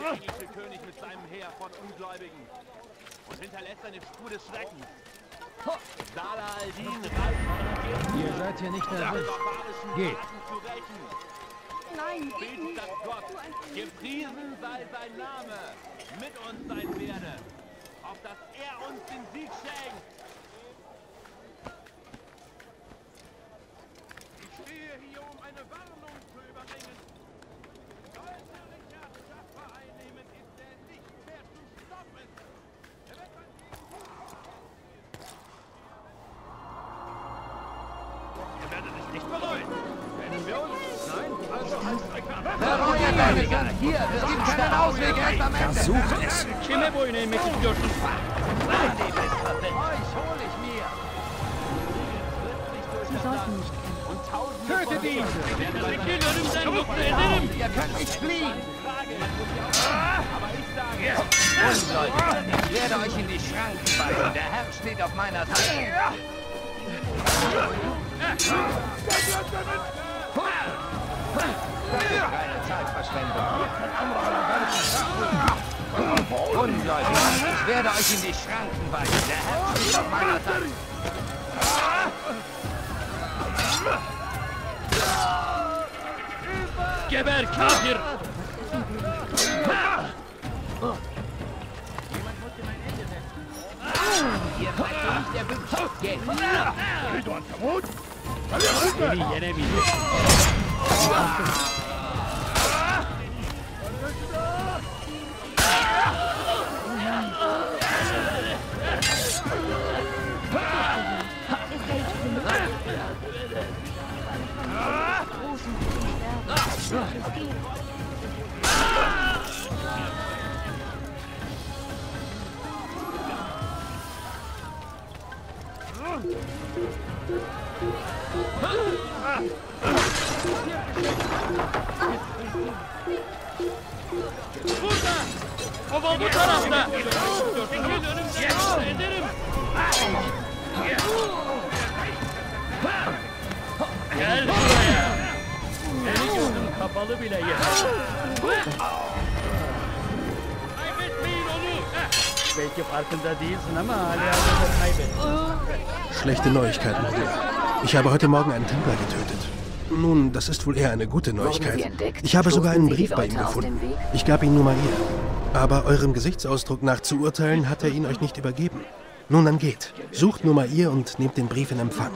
englische König mit seinem Heer von Ungläubigen und hinterlässt eine Spur des Schreckens. Salah al-Din reißt Ihr seid hier nicht erwischt. Geht. Nein, Betet, dass Gott, gepriesen sei sein Name, mit uns sein werde, auf dass er uns den Sieg schenkt. Ich stehe hier, um eine Warnung zu überbringen. Sollte Richard Schaffer einnehmen, ist er nicht mehr zu stoppen. Er wird sein Ihr werdet es nicht bereuen. Kennen wir uns? Nein? Also als Hier, es gibt keinen Ausweg, erst am Ende. Versuche es. Kime boyun eğmek istiyorsun? Euch hol ich mir. Sie sollten nicht Tötet ihn. Çekil önümden yoksa ederim. Ihr könnt nicht fliehen. Aber ich sage, Ungläubige, ich werde euch in die Schranken weisen. Der Herr steht auf meiner Seite. Keine Zeitverschwendung. Ungläubige, ich werde euch in die Schranken weisen. Der Herr steht auf meiner Seite. geber kafir. Ihr seid so nicht erwünscht. Geht. Seni yenebilir. Burada! Kova bu tarafta! Çekil önümden ederim! Gel buraya! Seni gözüm kapalı bile yeter. Kaybetmeyin onu! Belki farkında değilsin ama halihazırda kaybettin. Schlechte Neuigkeiten, Bruder. Ich habe heute Morgen einen Templer getötet. Nun, das ist wohl eher eine gute Neuigkeit. Ich habe sogar einen Brief bei ihm gefunden. Ich gab ihn nur mal ihr. Aber eurem Gesichtsausdruck nach zu urteilen, hat er ihn euch nicht übergeben. Nun, dann geht. Sucht nur mal ihr und nehmt den Brief in Empfang.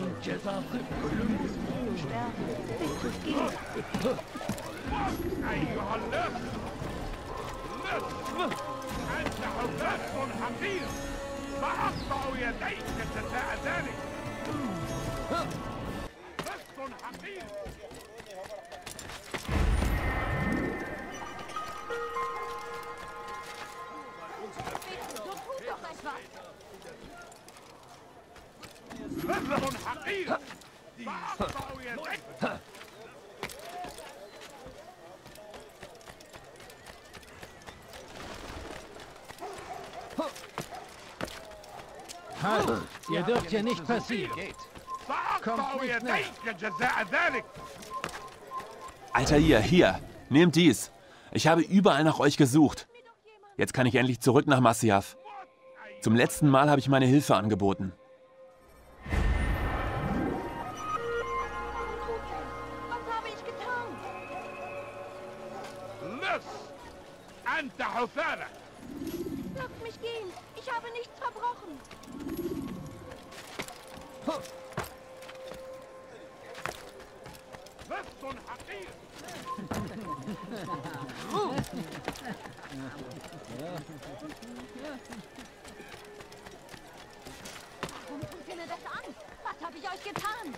Halt, ihr dürft hier nicht passieren. Kommt nicht näher. Alter, hier, nehmt dies. Ich habe überall nach euch gesucht. Jetzt kann ich endlich zurück nach Masyaf. Zum letzten Mal habe ich meine Hilfe angeboten. Was habe ich getan? Lasst mich gehen. Ich habe nichts verbrochen. Warum tut ihr mir das an? Was habe ich euch getan?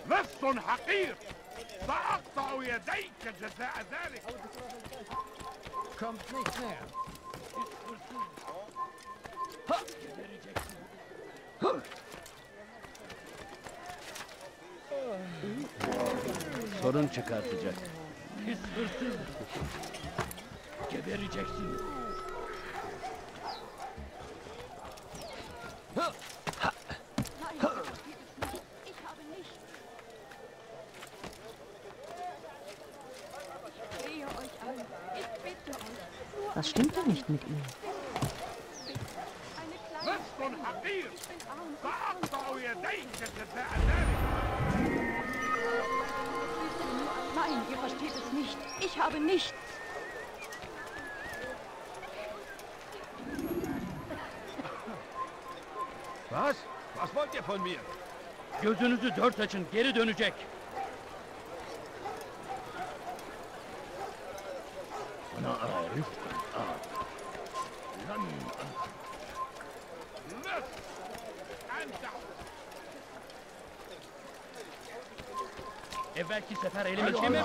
Kommt nicht näher. Sorun çıkartacak. Pis hırsız. Gebereceksin. Nein, das geht es nicht. Ich habe nicht. Ich flehe euch an. Ich bitte euch. Nur Was stimmt denn nicht mit ihm? Nein, ihr versteht es nicht. Ich habe nichts. Was? Was wollt ihr von mir? Gözünüzü dört açın, geri dönecek. Evvelki sefer elimi çevirdim.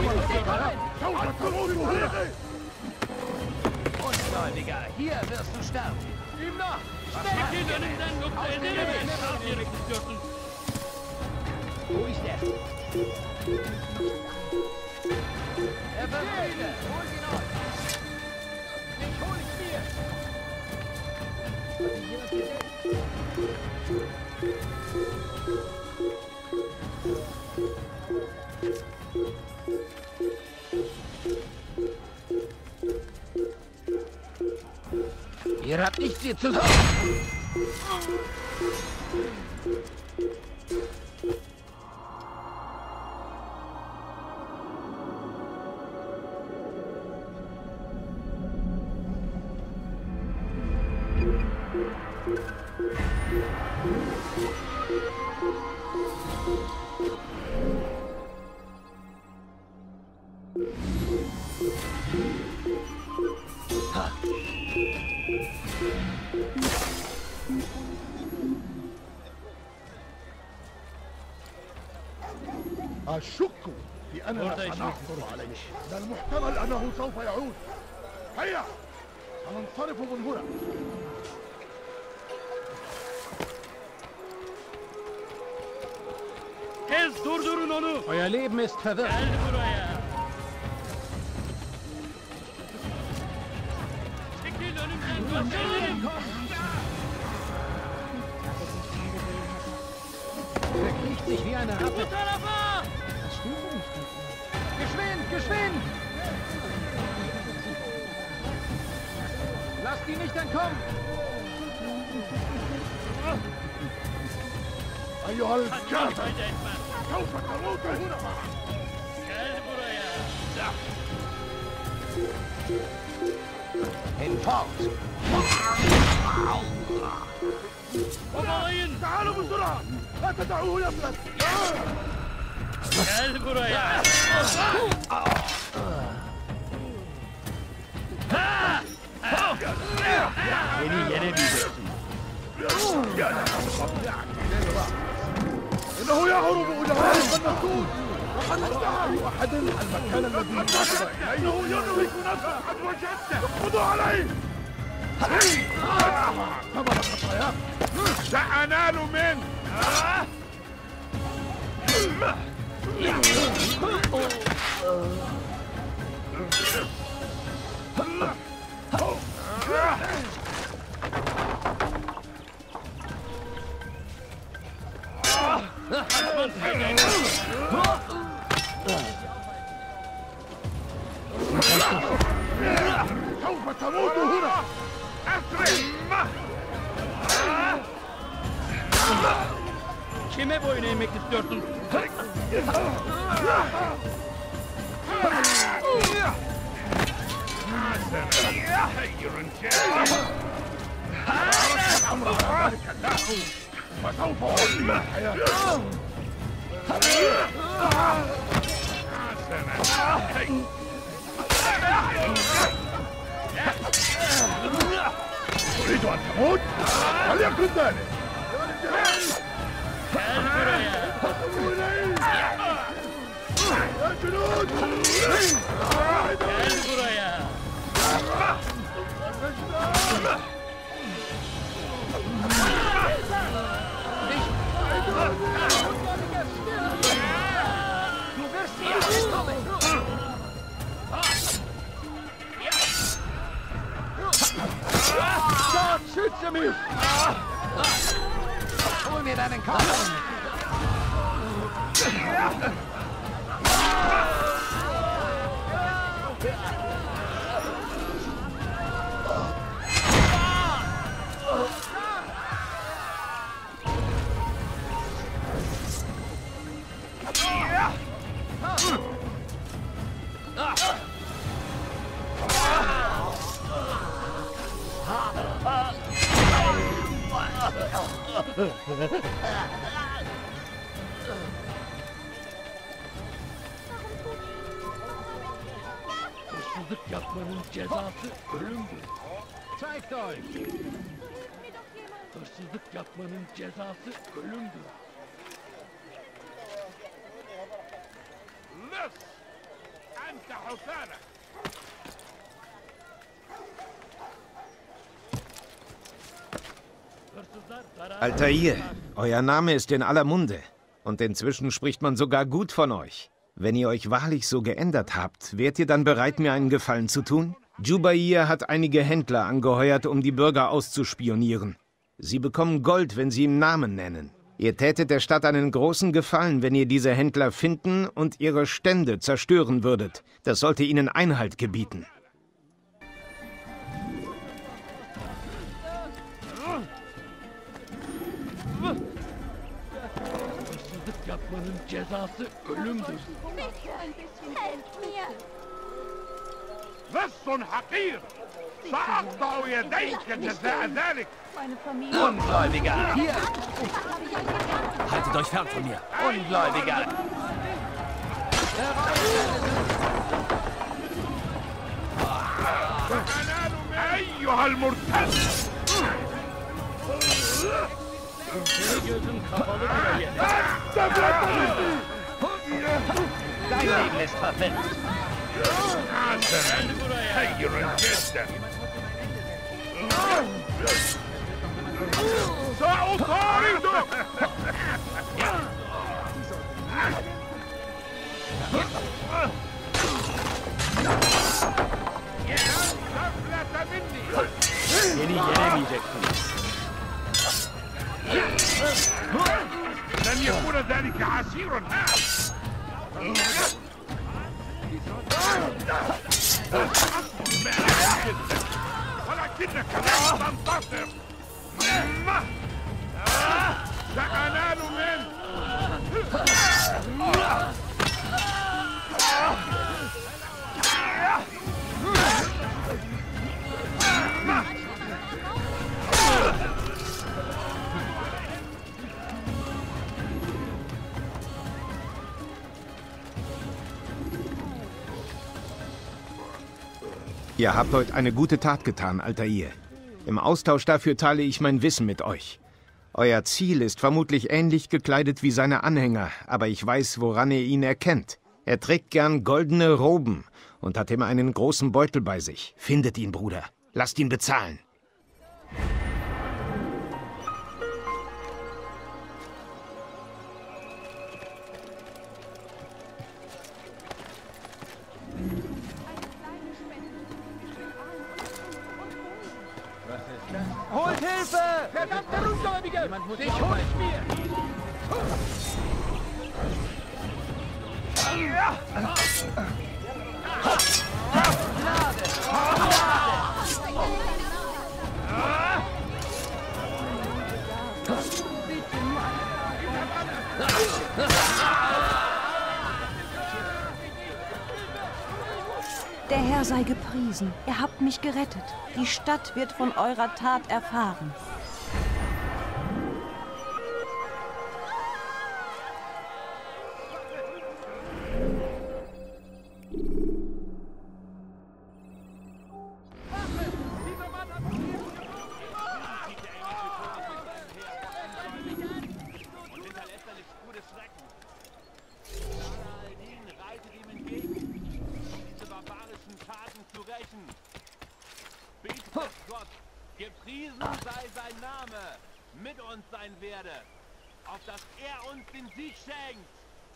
Ungläubiger, hier wirst du sterben. Ihm nach! Çekil önümden yoksa ederim. Ne yemek istiyorsun? Wo ist er? Er wird müde. Hol ihn aus. Ich hol ihn mir. Ihr habt nichts hier zu sagen. أشك في أننا سنعثر عليه. من المحتمل أنه سوف يعود. هيا سننصرف من هنا. Tez durdurun onu. Euer Leben ist verwirrt. Gel buraya. Çekil önümden yoksa ederim. Er kriecht sich wie eine Bu Ratte. tarafa. Was stimmt denn nicht mit ihm? Geschwind, geschwind! Lasst ihn nicht entkommen! أيها الكافر Fayda etmez. سوف تموت هنا. Gel buraya. Hinfort! Kovalayın. تعالوا بسرعة لا تدعوه يفلت. Gel buraya. Beni yenemeyeceksin. إنه يهرب إلى هذا المسؤول وقد ادعى أحد المكان الذي ذهب إنه ينهك نفسه. قد وجدته. خذوا عليه. ثمن خطاياه. سأنال منه! سوف تموت هنا. Kime boyun eğmek istiyorsun? وسوف أعطيك الحياة. تريد أن تموت؟ فليكن ذلك. Gel buraya. يا جنود. Gel buraya. Du wirst hier kommen! Gott, schütze mich! Hol mir deinen Kopf! Hırsızlık yapmanın cezası ölümdür. Zeigt euch! Hırsızlık yapmanın cezası ölümdür. لص أنت حسانك. Altair, euer Name ist in aller Munde. Und inzwischen spricht man sogar gut von euch. Wenn ihr euch wahrlich so geändert habt, wärt ihr dann bereit, mir einen Gefallen zu tun? Jubair hat einige Händler angeheuert, um die Bürger auszuspionieren. Sie bekommen Gold, wenn sie ihm Namen nennen. Ihr tätet der Stadt einen großen Gefallen, wenn ihr diese Händler finden und ihre Stände zerstören würdet. Das sollte ihnen Einhalt gebieten. Hırsızlık yapmanın cezası ölümdür. Helft mir! لص حقير. سأقطع يديك جزاء ذلك. Meine Familie. Ungläubiger! Hier! Haltet euch fern von mir! Ungläubiger! أيها المرتد. Gözüm kapalı bile yeter. Dein Leben ist verfälscht! خير جدا. سأطاردك. غفلة مني. Beni yenemeyeceksiniz. لن يكون ذلك عسيرا. ولكنك لن تنتصر. سأنال منك. Ihr habt heute eine gute Tat getan, Altair. Im Austausch dafür teile ich mein Wissen mit euch. Euer Ziel ist vermutlich ähnlich gekleidet wie seine Anhänger, aber ich weiß, woran ihr ihn erkennt. Er trägt gern goldene Roben und hat immer einen großen Beutel bei sich. Findet ihn, Bruder. Lasst ihn bezahlen. Holt Hilfe! Verdammter Ungläubige! Jemand muss Dich hol ich mir! Der Herr sei gepriesen. Ihr habt mich gerettet. Die Stadt wird von eurer Tat erfahren. Gepriesen sei sein Name, mit uns sein werde, auf dass er uns den Sieg schenkt.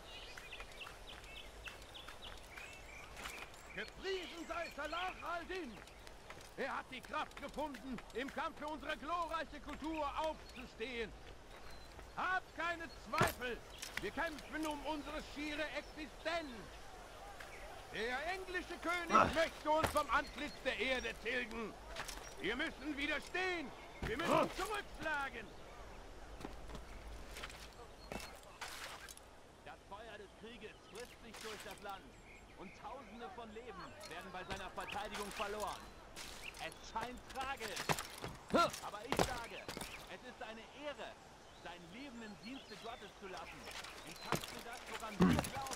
Gepriesen sei Salah al-Din. Er hat die Kraft gefunden, im Kampf für unsere glorreiche Kultur aufzustehen. Habt keine Zweifel, wir kämpfen um unsere schiere Existenz. Der englische König möchte uns vom Antlitz der Erde tilgen. Wir müssen widerstehen. Wir müssen zurückschlagen. Das Feuer des Krieges frisst sich durch das Land. Und Tausende von Leben werden bei seiner Verteidigung verloren. Es scheint tragisch. Aber ich sage, es ist eine Ehre, sein Leben im Dienste Gottes zu lassen. Wie kannst du das, woran wir glauben?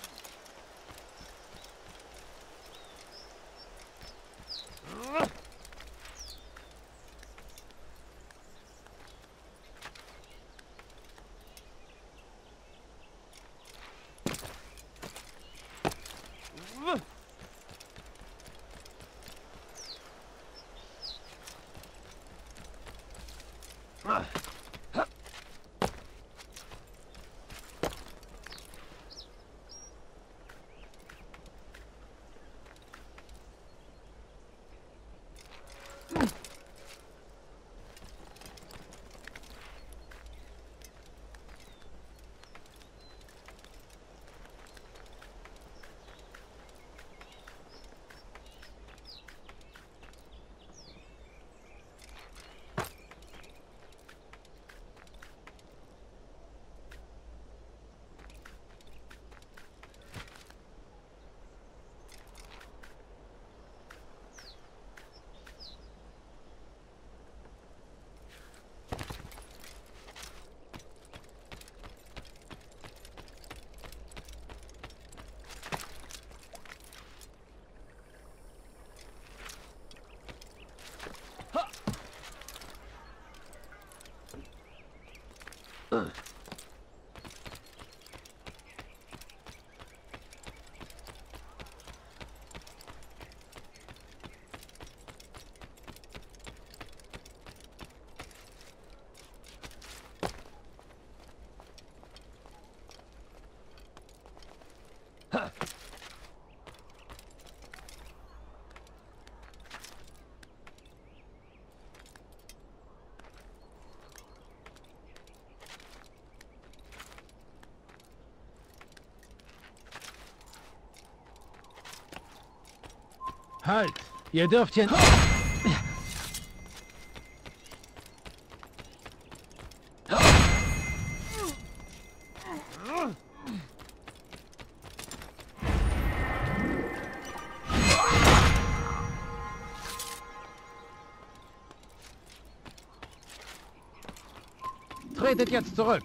Halt! Ihr dürft hier... Tretet jetzt zurück!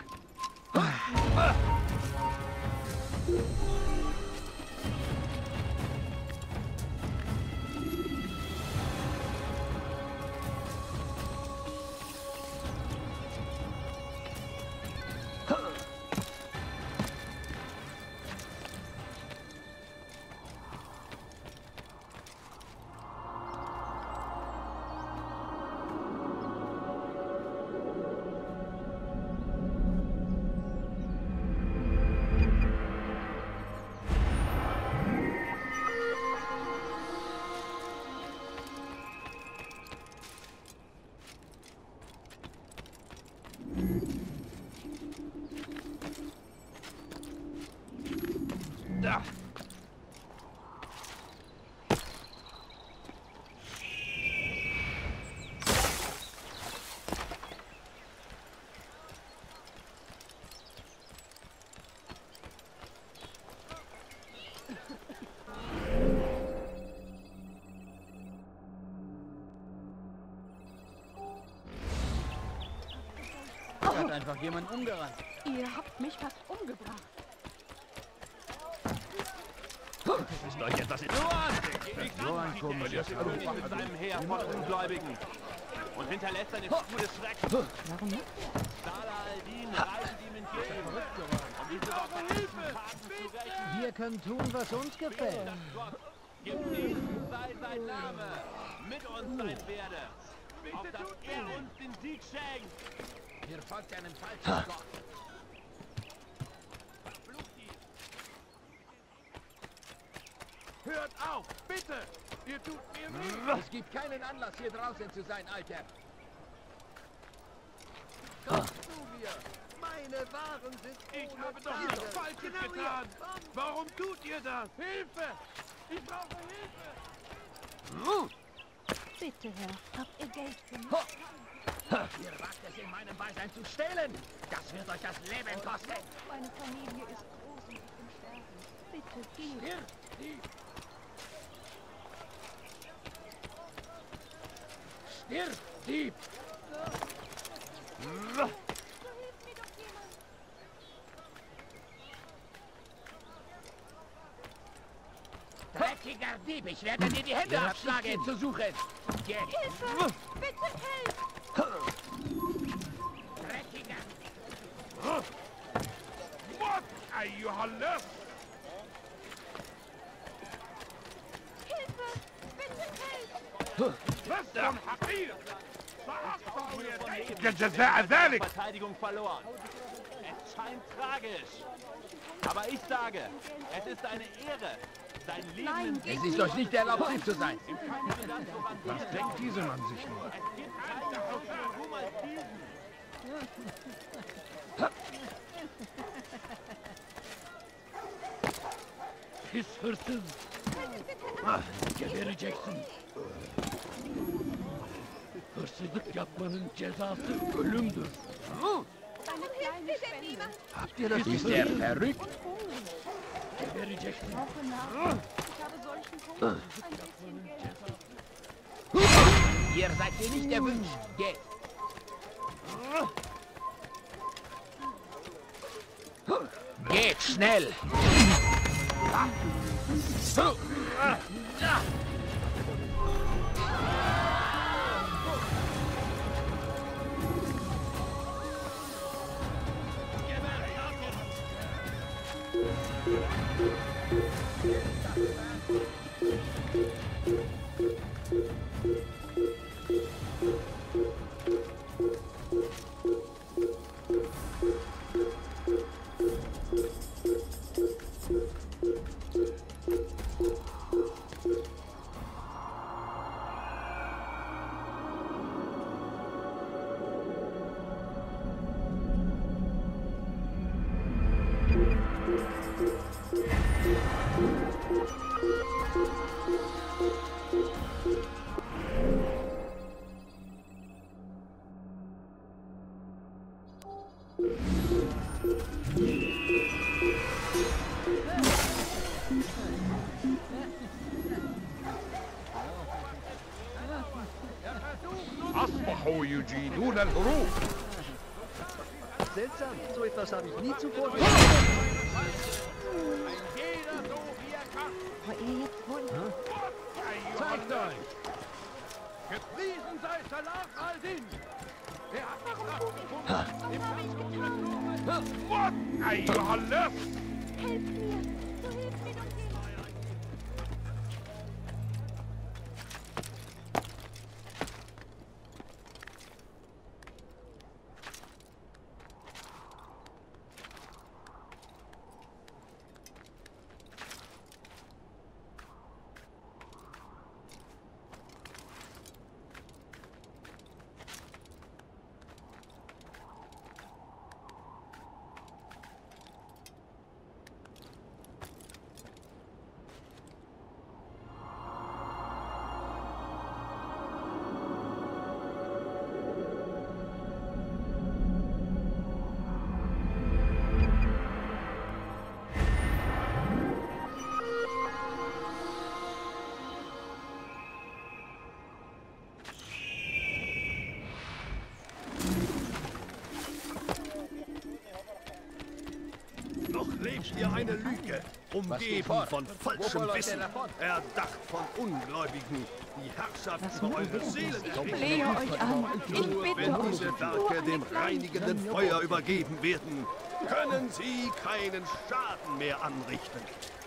Hat einfach jemand umgerannt. Ihr habt mich fast umgebracht. Ist euch etwas in Johann kommt mit seinem Heer von Ungläubigen und hinterlässt eine Spur des Schreckens. Warum nicht? Salah al-Din reitet ihm entgegen, um diese barbarischen Taten zu rächen. Wir können tun, was uns gefällt. Gott, gepriesen sei sein Name, mit uns sein Werde, auf dass er uns den Sieg schenkt. Ihr folgt einem falschen Gott. Hört auf, bitte! Ihr tut mir weh! Es gibt keinen Anlass, hier draußen zu sein, Alter. Komm zu mir! Meine Waren sind Ich habe doch nichts Falsches getan! Warum tut ihr das? Hilfe! Ich brauche Hilfe! Bitte, Herr, habt ihr Geld für mich? Ihr wagt es in meinem Beisein zu stehlen. Das wird euch das Leben kosten. Meine Familie ist groß und ich bin sterblich. Bitte, geht. Stirb, Dieb! Stirb, Dieb! Dreckiger Dieb, ich werde dir die Hände abschlagen. Zu suchen. Hilfe! Bitte helft! Dreckiger. موت أيها اللص. Hilfe! Bitte helft! لص حقير. سأقطع يديك جزاء ذلك. Verteidigung verloren. Es scheint tragisch. Aber ich sage, es ist eine Ehre, sein Leben Nein, Es ist euch nicht erlaubt, Dieb zu sein. Was denkt dieser Mann sich nur? Pis hırsız. Gebereceksin. Hırsızlık yapmanın cezası ölümdür. Eine kleine Spende. Habt ihr das? Ist er verrückt? Gebereceksin. Ich habe solchen Hunger. Ein bisschen Geld. Ihr seid hier nicht erwünscht. Geht. Geht schnell. أصبحوا يجيدون الهروب. Seltsam, so etwas habe ich nie zuvor Ein jeder so wie er kann. Wo ihr jetzt wohl... Zeigt euch! Gepriesen sei Salah al-Din! Er hat die Kraft gefunden im Kampf. Mord, أيها اللص! Helft mir! So hilft mir doch jemand! Noch lebt ihr eine Lüge, umgeben von falschem Wissen, erdacht von Ungläubigen, die Herrschaft über eure Seelen Ich flehe euch an. Ich Nur bitte wenn euch. diese Werke dem reinigenden Feuer übergeben werden, können sie keinen Schaden mehr anrichten.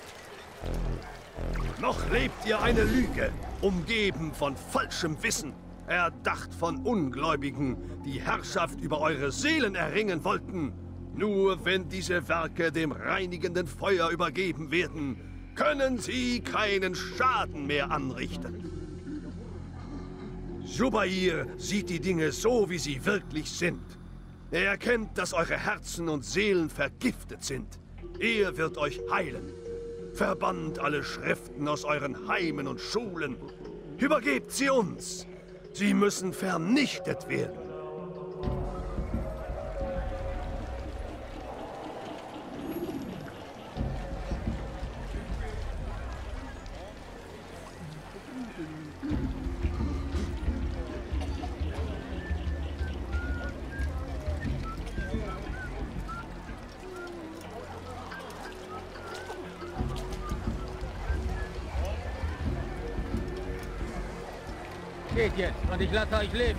Noch lebt ihr eine Lüge, umgeben von falschem Wissen, erdacht von Ungläubigen, die Herrschaft über eure Seelen erringen wollten. Nur wenn diese Werke dem reinigenden Feuer übergeben werden, können sie keinen Schaden mehr anrichten. Jubair sieht die Dinge so, wie sie wirklich sind. Er erkennt, dass eure Herzen und Seelen vergiftet sind. Er wird euch heilen. Verbannt alle Schriften aus euren Heimen und Schulen. Übergebt sie uns. Sie müssen vernichtet werden. Geht jetzt und ich lasse euch leben.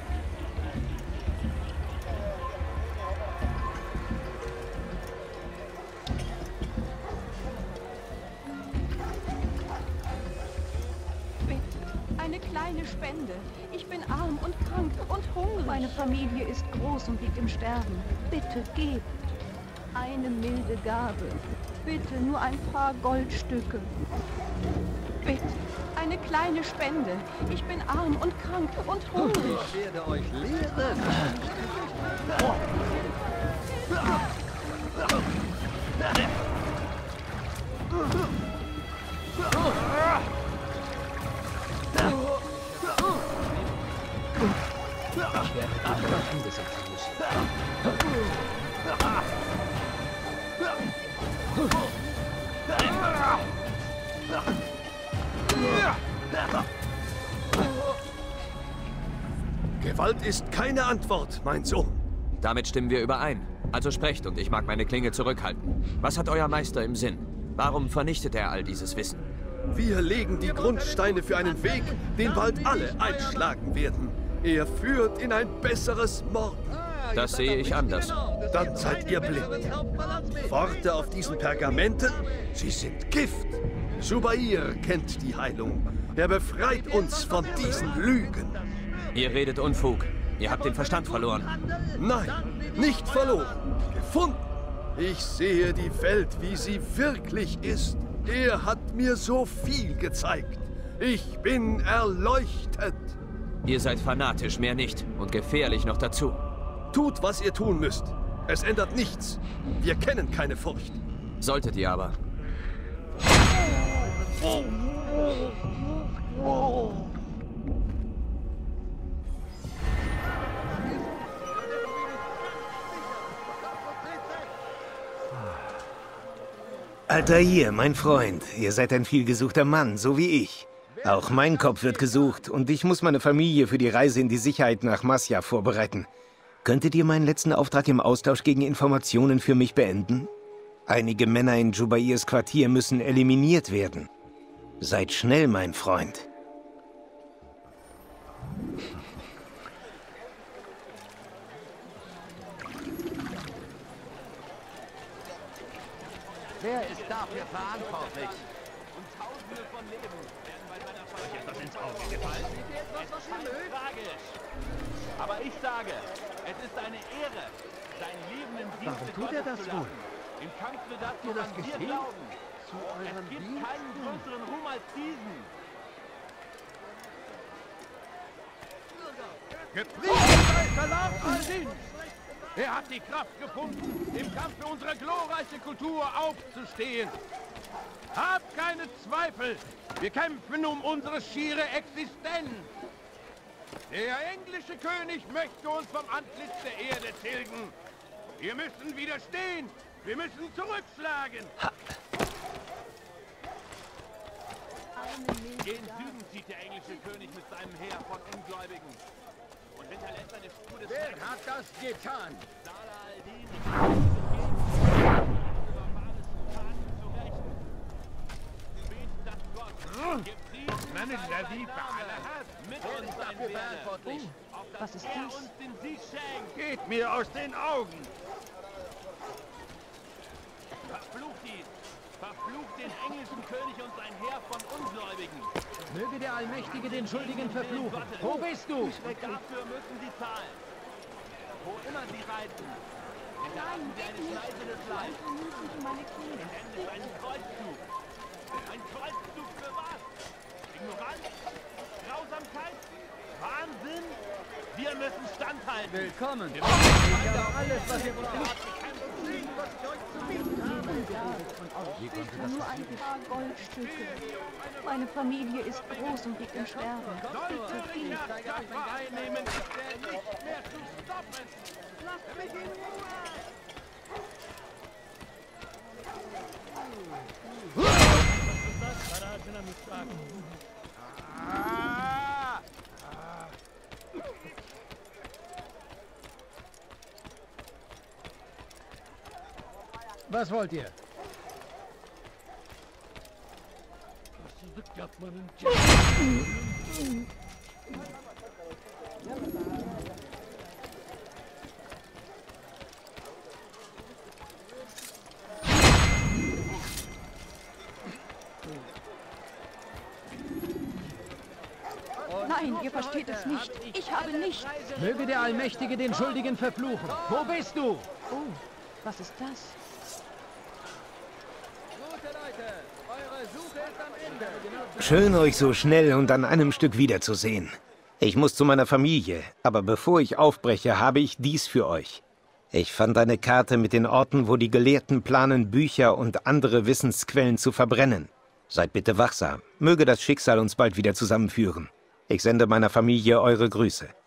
Bitte, eine kleine Spende. Ich bin arm und krank und hungrig. Meine Familie ist groß und liegt im Sterben. Bitte, gebt. Eine milde Gabe. Bitte, nur ein paar Goldstücke. Bitte, eine kleine Spende. Ich bin arm und krank und hungrig. Ich werde euch lehren. Ich werde dafür eingesetzt müssen. Gewalt ist keine Antwort, mein Sohn. Damit stimmen wir überein. Also sprecht und ich mag meine Klinge zurückhalten. Was hat euer Meister im Sinn? Warum vernichtet er all dieses Wissen? Wir legen die Grundsteine für einen Weg, den bald alle einschlagen werden. Er führt in ein besseres Morgen. Das sehe ich anders. Dann seid ihr blind. Worte auf diesen Pergamenten, sie sind Gift. Jubair kennt die Heilung. Er befreit uns von diesen Lügen. Ihr redet Unfug. Ihr habt den Verstand verloren. Nein, nicht verloren. Gefunden. Ich sehe die Welt, wie sie wirklich ist. Er hat mir so viel gezeigt. Ich bin erleuchtet. Ihr seid fanatisch, mehr nicht. Und gefährlich noch dazu. Tut, was ihr tun müsst. Es ändert nichts. Wir kennen keine Furcht. Solltet ihr aber. Altair, mein Freund, ihr seid ein vielgesuchter Mann, so wie ich. Auch mein Kopf wird gesucht und ich muss meine Familie für die Reise in die Sicherheit nach Masyaf vorbereiten. Könntet ihr meinen letzten Auftrag im Austausch gegen Informationen für mich beenden? Einige Männer in Jubairs Quartier müssen eliminiert werden. Seid schnell, mein Freund. Wer ist dafür verantwortlich? Und Tausende von Leben werden bei meiner Familie das ins Auge gefallen. Es ist tragisch. Aber ich sage, es ist eine Ehre, seinen Leben im Dienste Gottes zu lassen. Im Kampf für das, woran wir glauben. Es gibt keinen größeren Ruhm als diesen. Gepriesen sei Salah al-Din! Er hat die Kraft gefunden, im Kampf für unsere glorreiche Kultur aufzustehen. Habt keine Zweifel, wir kämpfen um unsere schiere Existenz. Der englische König möchte uns vom Antlitz der Erde tilgen. Wir müssen widerstehen, wir müssen zurückschlagen. Gen Süden zieht der englische König mit seinem Heer von Ungläubigen. Und hinterlässt eine Spur des... Wer hat das getan? Salah al-Din über barbarischen Taten zu rächen. Betet, dass Gott mit uns sein werde. Was ist Er dies? uns den Sieg schenkt. Geht mir aus den Augen! Verflucht ihn! Verflucht den englischen König und sein Heer von Ungläubigen! Möge der Allmächtige den Schuldigen verfluchen. Wo bist du? Dafür müssen sie zahlen. Wo immer sie reiten. Hinterlassen sie eine Schneise des Leibs. Am Ende einen Kreuzzug. Ein Kreuzzug für was? Ignoranz? Grausamkeit? Wahnsinn? Wir müssen standhalten. Willkommen. Wir Ich müssen habe alles, was ihr braucht. Nur ein paar Goldstücke. Meine Familie ist groß und liegt im Sterben. Sollte Richard Schaffer einnehmen, ist er nicht mehr zu stoppen! Lasst mich in Was wollt ihr? Nein, ihr versteht es nicht. Ich habe nicht... Möge der Allmächtige den Schuldigen verfluchen. Wo bist du? Oh, was ist das? Gute Leute, eure Suche ist am Ende. Schön, euch so schnell und an einem Stück wiederzusehen. Ich muss zu meiner Familie, aber bevor ich aufbreche, habe ich dies für euch. Ich fand eine Karte mit den Orten, wo die Gelehrten planen, Bücher und andere Wissensquellen zu verbrennen. Seid bitte wachsam. Möge das Schicksal uns bald wieder zusammenführen. Ich sende meiner Familie eure Grüße.